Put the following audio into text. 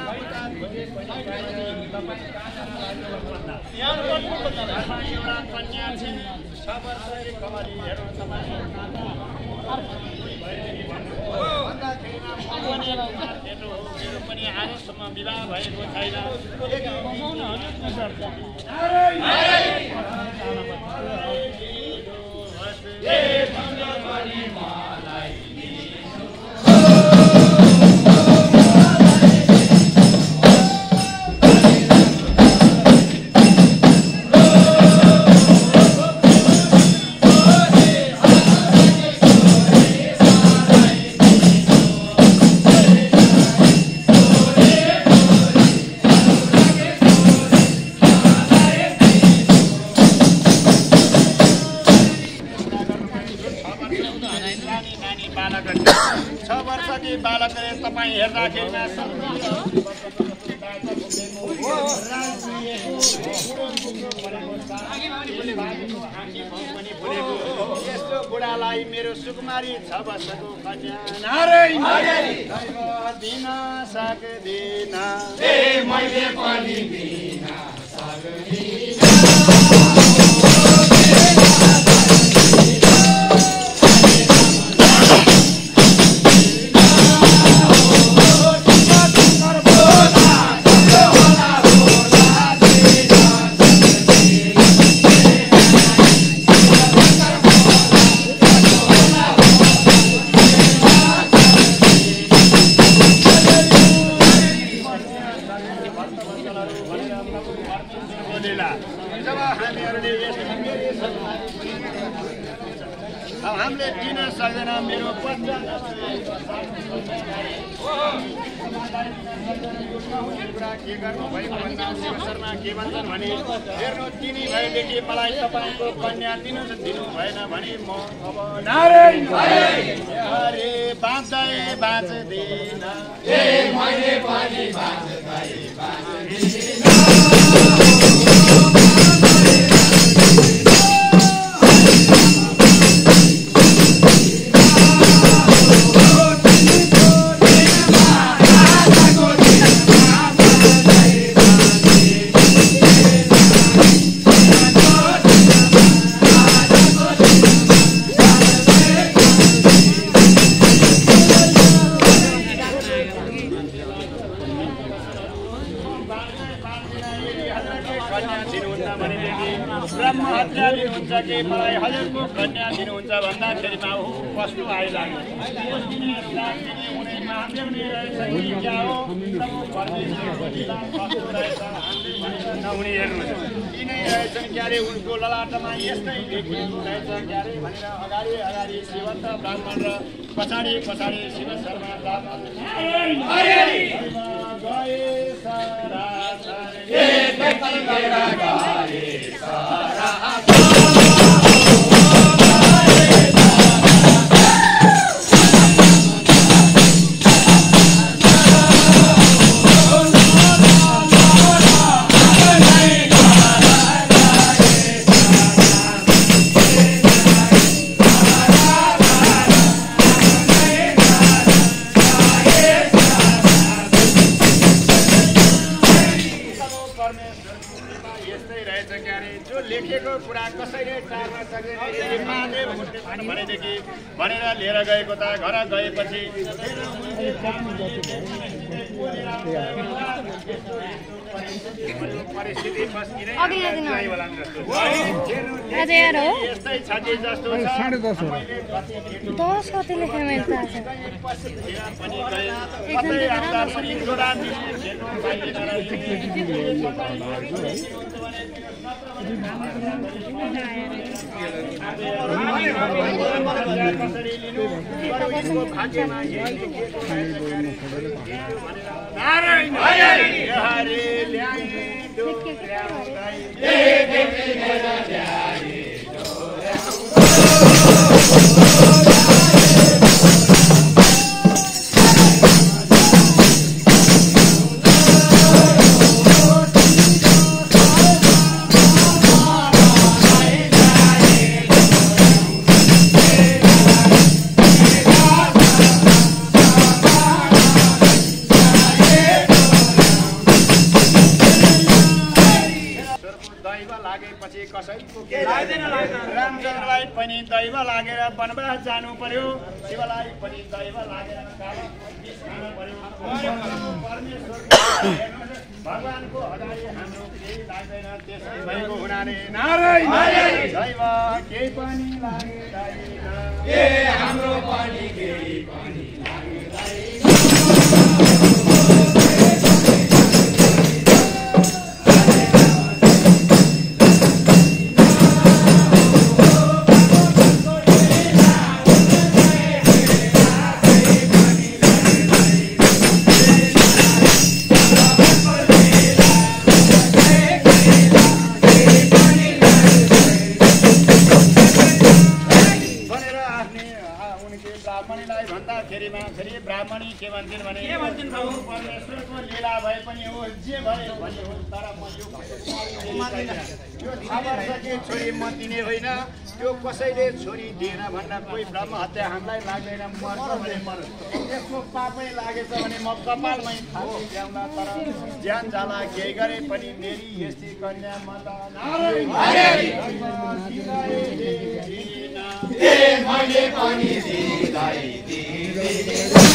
बुढालाई मेरो सुकुमारी 6 वर्षको कन्या नारायण दिन सक्दिन मैले पनि दिन सक्दिन हामीले दिन सक्दैन मेरो पत्र के गर्नु भएको भन्दा शिव शर्मा के भन्छन् भने हेर्नु तिनी भएदेखि मलाई तपाईँको कन्या दिनु भएन भने म अब नारायण अरे बाँच्दै बाँच्दिन मैले पनि बाँच्दै बाँच्दिन मलाई हजुरको कन्या दिनुहुन्छ भन्दाखेरिमा कस्तो आइलाग्यो नहुने हेर्नु यिनै रहेछन् क्यारे उनको ललाटमा यस्तै लेखिएको रहेछ क्यारे भनेर अगाडि अगाडि शिवन्त ब्राह्मण र पछाडि पछाडि शिव शर्मा ब्राह्मण भनेर लिएर गएको त घर गएपछि परिस्थिति यस्तै छ जस्तो नारायण हरे ल्याई कसैको रामचन्द्रलाई पनि दैव लागेर वनवास जानु पर्यो शिवलाई पनि दैव लागेर खानु पर्यो भगवानको अगाडि हाम्रो केही लाग्दैन त्यसै भएको हुनाले नारायण दैव केही पनि लागेदैन हाम्रो पनि केही पनि ब्राह्मणी के भन्छन् भने परमेश्वरको लीला भए पनि हो जे भए पनि हो तर म यो के छोरी म दिने होइन त्यो कसैले छोरी दिएन भन्दा कोही ब्रह्म हत्या हामीलाई लाग्दैन मर्छ भने मर्छ त्यसको पापै लागेछ भने म कपालमै थाहा ल्याउँला तर ज्यान जाला केही गरे पनि मेरी यस्ती कन्या म त मैले पनि